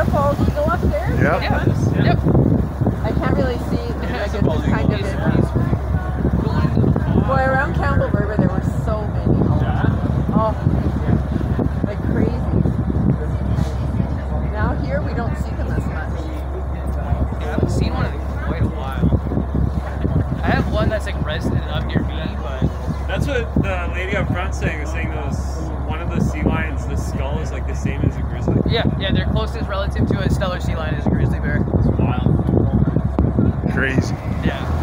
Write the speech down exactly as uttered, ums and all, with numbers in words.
Falls. You go upstairs? Yeah. Yeah. Yep. I can't really see. Like, it's just kind of He's, in. he's going to the pond. Boy, around Campbell River there were so many. Oh, like crazy. Now here we don't see them as much. Yeah, I haven't seen one in quite a while. I have one that's like resident up near me, but That's what the lady up front saying was saying those one of the sea lions, the skull is like the same as a grizzly. yeah, yeah, their closest relative to a stellar sea lion is a grizzly bear. It's wild. Crazy. Yeah.